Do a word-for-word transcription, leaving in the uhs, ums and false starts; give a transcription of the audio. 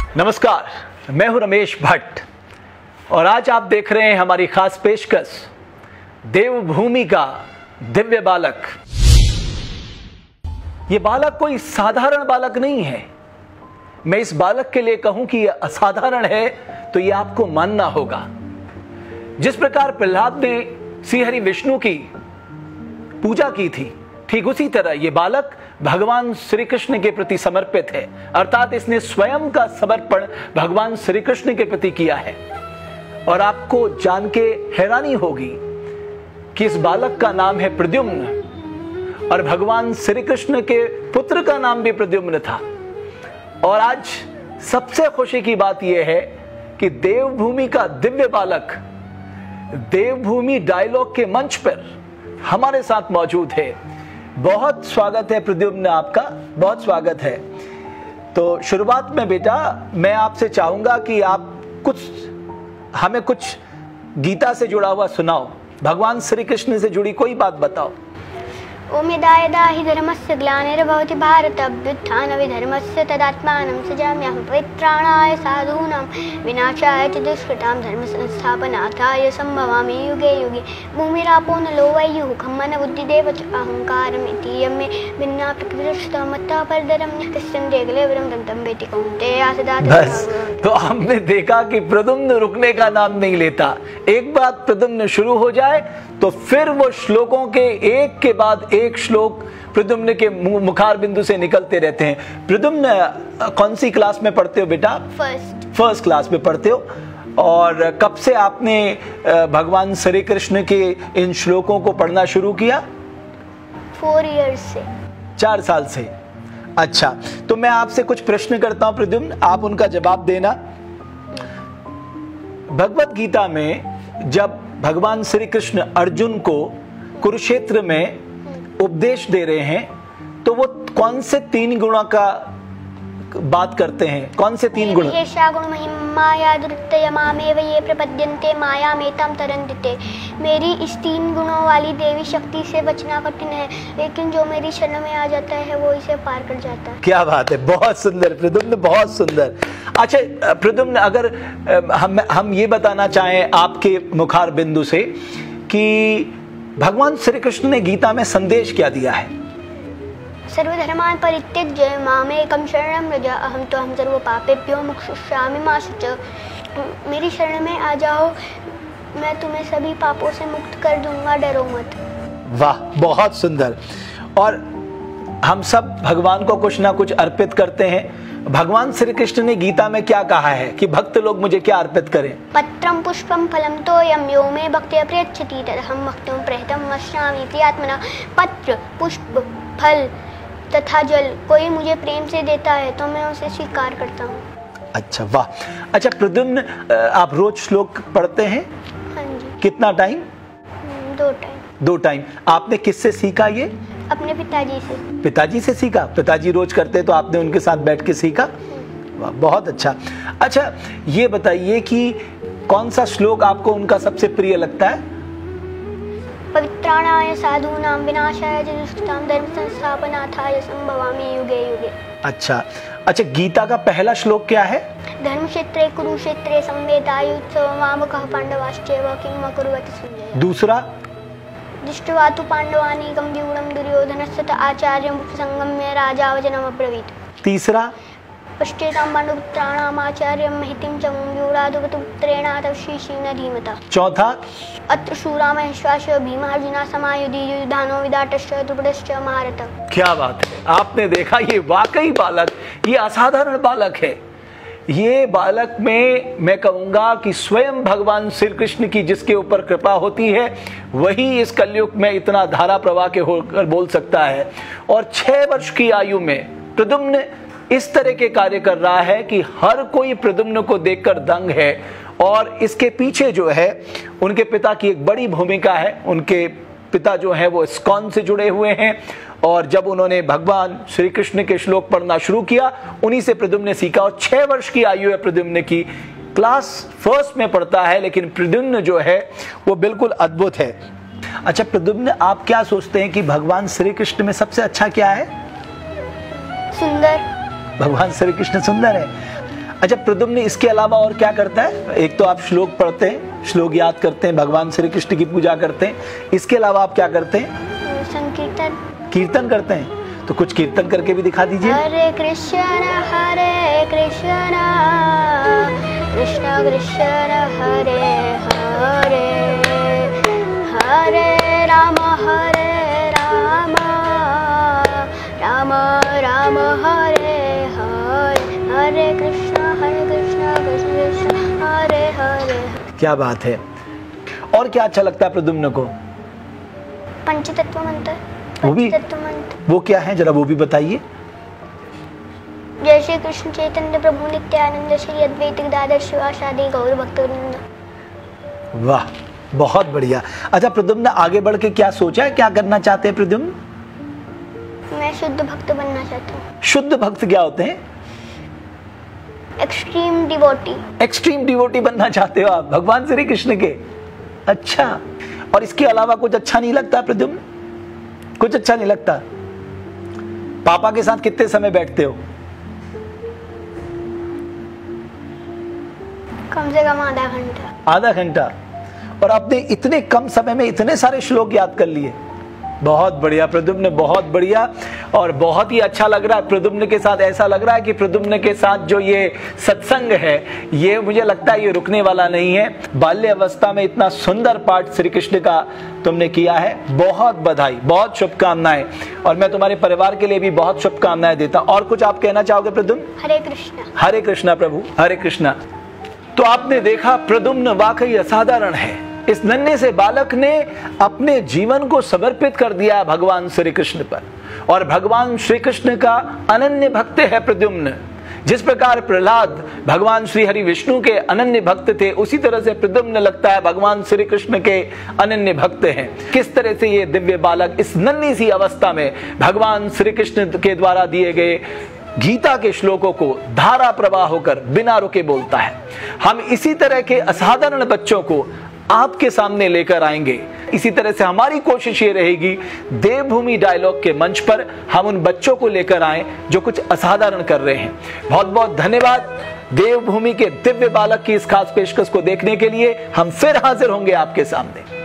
नमस्कार, मैं हूं रमेश भट्ट और आज आप देख रहे हैं हमारी खास पेशकश देवभूमि का दिव्य बालक। ये बालक कोई साधारण बालक नहीं है। मैं इस बालक के लिए कहूं कि यह असाधारण है तो यह आपको मानना होगा। जिस प्रकार प्रहलाद ने श्रीहरि विष्णु की पूजा की थी, ठीक उसी तरह यह बालक भगवान श्री कृष्ण के प्रति समर्पित है, अर्थात इसने स्वयं का समर्पण भगवान श्री कृष्ण के प्रति किया है। और आपको जान के हैरानी होगी कि इस बालक का नाम है प्रद्युम्न और भगवान श्री कृष्ण के पुत्र का नाम भी प्रद्युम्न था। और आज सबसे खुशी की बात यह है कि देवभूमि का दिव्य बालक देवभूमि डायलॉग के मंच पर हमारे साथ मौजूद है। बहुत स्वागत है प्रद्युम्न, आपका बहुत स्वागत है। तो शुरुआत में बेटा मैं आपसे चाहूंगा कि आप कुछ हमें कुछ गीता से जुड़ा हुआ सुनाओ, भगवान श्री कृष्ण से जुड़ी कोई बात बताओ। ओम यदा यदा हि धर्मस्य ग्लानिर्भवति भारत अभ्युत्थानविधर्मस्य तदात्मानं सृजाम्यहं परित्राणाय साधूनां विनाशाय च दुष्कृतां धर्मसंस्थापनार्थाय सम्भवामि युगे युगे। भूमिरापो नलो वैयुः खम्मन बुद्धिदेव च अहङ्कारमिति यं मे भिन्ना पृथ्वीरक्षता मत्ता परदरं कृष्णं देगलेवरं दन्तं बेति कौन्तेय सदा। बस तो हमने देखा कि प्रद्युम्न रुकने का नाम नहीं लेता। एक बात प्रद्युम्न शुरू हो जाए तो फिर वो श्लोकों के एक के बाद एक श्लोक प्रद्युम्न के मुखार बिंदु से निकलते रहते हैं। प्रद्युम्न कौन सी क्लास में पढ़ते हो बेटा? फर्स्ट फर्स्ट क्लास में पढ़ते हो। और कब से आपने भगवान श्री कृष्ण के इन श्लोकों को पढ़ना शुरू किया? फोर इयर्स से। चार साल से। अच्छा, तो मैं आपसे कुछ प्रश्न करता हूं प्रद्युम्न, आप उनका जवाब देना। भगवत गीता में जब भगवान श्री कृष्ण अर्जुन को कुरुक्षेत्र में उपदेश दे रहे हैं तो वो कौन से तीन गुणों का बात करते हैं? कौन से तीन गुण? ये प्रपद्यन्ते मायामेतां तरन्ति। मेरी इस तीन गुणों वाली देवी शक्ति से बचना कठिन है, लेकिन जो मेरी शरण में आ जाता है वो इसे पार कर जाता है। क्या बात है, बहुत सुंदर प्रद्युम्न, बहुत सुंदर। अच्छा प्रद्युम्न, अगर हम हम ये बताना चाहें आपके मुखार बिंदु से कि भगवान श्री कृष्ण ने गीता में संदेश क्या दिया है? सर्वधर्मान् परित्यज्य मामेकं शरणं व्रज अहं त्वं सर्वपापेभ्यो मोक्षयिष्यामि मा शुच। मेरी शरण में आ जाओ, मैं तुम्हें सभी पापों से मुक्त कर दूंगा, डरो मत। वाह, बहुत सुंदर। और हम सब भगवान को कुछ ना कुछ अर्पित करते हैं। भगवान श्री कृष्ण ने गीता में क्या कहा है कि भक्त लोग मुझे क्या अर्पित करें? पत्रम पुष्पम फलम तोयम यो मे भक्त्या प्रयच्छति तदहं भक्तुं प्रयतं वक्ष्यामि प्रियात्मना। पत्र, पुष्प, फल तथा जल कोई मुझे प्रेम से देता है तो मैं उसे स्वीकार करता हूँ। अच्छा, वाह। अच्छा प्रद्युम्न, आप रोज श्लोक पढ़ते हैं? हाँ जी। कितना टाइम? दो टाइम। दो टाइम। आपने किससे सीखा ये? अपने पिताजी से। पिताजी से सीखा? पिताजी रोज करते तो आपने उनके साथ बैठ के सीखा? वाह, बहुत अच्छा। अच्छा ये बताइए कि कौन सा श्लोक आपको उनका सबसे प्रिय लगता है? पवित्राणाय साधूनां विनाशाय च दुष्कृतां धर्म संस्थापनार्थाय संभवामि युगे युगे। अच्छा अच्छा, गीता का पहला श्लोक क्या है? धर्मक्षेत्रे कुरुक्षेत्रे संवेदायुत्सवमामकः पांडवाश्चैव किम् अकुर्वत संजय। दूसरा? दृष्ट्वा तु पाण्डवानीकं व्यूढं दुर्योधनस्य च आचार्यं संगम्य राजा वचनमब्रवीत्। तीसरा? पश्चेतां पाण्डुपुत्राणाम् आचार्यं महितिं च व्यूढादुपपुत्रेण तवशीशीन धीमता। चौथा? अत्र शूरा महेश्वास भीमार्जुना समायुधि युधानो विदाटश्च द्रुपदश्च महारथ। क्या बात है, आपने देखा ये वाकई बालक, ये असाधारण बालक है। ये बालक में मैं कहूंगा कि स्वयं भगवान श्री कृष्ण की जिसके ऊपर कृपा होती है वही इस कलयुग में इतना धारा प्रवाह के होकर बोल सकता है। और छह वर्ष की आयु में प्रद्युम्न इस तरह के कार्य कर रहा है कि हर कोई प्रद्युम्न को देखकर दंग है। और इसके पीछे जो है उनके पिता की एक बड़ी भूमिका है। उनके पिता जो है वो इस्कॉन से जुड़े हुए हैं और जब उन्होंने भगवान श्री कृष्ण के श्लोक पढ़ना शुरू किया उन्हीं से प्रद्युम्न ने सीखा। और छह वर्ष की आयु है प्रद्युम्न की, क्लास फर्स्ट में पढ़ता है, लेकिन प्रद्युम्न जो है वो बिल्कुल अद्भुत है। अच्छा प्रद्युम्न, आप क्या सोचते हैं कि भगवान श्री कृष्ण में सबसे अच्छा क्या है? सुंदर। भगवान श्री कृष्ण सुंदर है। अच्छा प्रद्युम्न इसके अलावा और क्या करता है? एक तो आप श्लोक पढ़ते हैं, श्लोक याद करते हैं, भगवान श्री कृष्ण की पूजा करते हैं, इसके अलावा आप क्या करते हैं? संकीर्तन। कीर्तन करते हैं, तो कुछ कीर्तन करके भी दिखा दीजिए। हरे कृष्ण हरे कृष्ण कृष्ण कृष्ण हरे हरे, हरे राम हरे राम राम राम हरे हरे, हरे कृष्ण हरे कृष्ण कृष्ण कृष्ण हरे हरे। क्या बात है। और क्या अच्छा लगता है प्रद्युम्न को? पंचतत्व मंत्र। वो भी? पंचतत्व मंत्र वो क्या है, जरा वो भी बताइए। जय श्री कृष्ण चैतन्य प्रभु नित्यानंद श्री अद्वैत गदाधर शिवासादि गौर भक्तवृंद। वाह, बहुत बढ़िया। अच्छा प्रद्युम्न आगे बढ़ के क्या सोचा है, क्या करना चाहते हैं प्रद्युम्न? मैं शुद्ध भक्त बनना चाहता हूँ। शुद्ध भक्त क्या होते हैं? Extreme devotee. एक्सट्रीम डिवोटी बनना चाहते हो आप भगवान श्री कृष्ण के? अच्छा, और इसके अलावा कुछ अच्छा नहीं लगता प्रद्युम्न? कुछ अच्छा नहीं लगता? पापा के साथ कितने समय बैठते हो? कम से कम आधा घंटा। आधा घंटा। और आपने इतने कम समय में इतने सारे श्लोक याद कर लिए। बहुत बढ़िया प्रद्युम्न, बहुत बढ़िया। और बहुत ही अच्छा लग रहा है प्रद्युम्न के साथ। ऐसा लग रहा है कि प्रद्युम्न के साथ जो ये सत्संग है, ये मुझे लगता है ये रुकने वाला नहीं है। बाल्य अवस्था में इतना सुंदर पाठ श्री कृष्ण का तुमने किया है, बहुत बधाई, बहुत शुभकामनाएं। और मैं तुम्हारे परिवार के लिए भी बहुत शुभकामनाएं देता हूं। और कुछ आप कहना चाहोगे प्रद्युम्न? हरे कृष्णा। हरे कृष्णा प्रभु, हरे कृष्णा। तो आपने देखा प्रद्युम्न वाकई असाधारण है। इस नन्हे से बालक ने अपने जीवन को समर्पित कर दिया भगवान श्री कृष्ण पर, और भगवान श्री कृष्ण का अनन्य भक्त है प्रद्युम्न। जिस प्रकार प्रहलाद भगवान श्री हरि विष्णु के अनन्य भक्त थे, उसी तरह से प्रद्युम्न लगता है भगवान श्री कृष्ण के अनन्य भक्त हैं। किस तरह से ये दिव्य बालक इस नन्ही सी अवस्था में भगवान श्री कृष्ण के द्वारा दिए गए गीता के श्लोकों को धारा प्रवाह होकर बिना रुके बोलता है। हम इसी तरह के असाधारण बच्चों को आपके सामने लेकर आएंगे। इसी तरह से हमारी कोशिश ये रहेगी, देवभूमि डायलॉग के मंच पर हम उन बच्चों को लेकर आएं जो कुछ असाधारण कर रहे हैं। बहुत बहुत धन्यवाद। देवभूमि के दिव्य बालक की इस खास पेशकश को देखने के लिए हम फिर हाजिर होंगे आपके सामने।